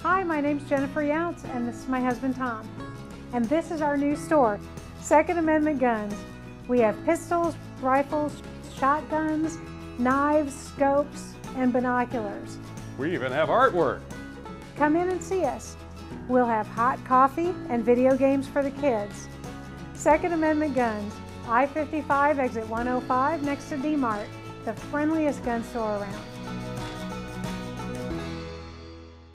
Hi, my name's Jennifer Younts, and this is my husband Tom. And this is our new store, Second Amendment Guns. We have pistols, rifles, shotguns, knives, scopes, and binoculars. We even have artwork. Come in and see us. We'll have hot coffee and video games for the kids. Second Amendment Guns, I-55 exit 105 next to D-Mart, the friendliest gun store around.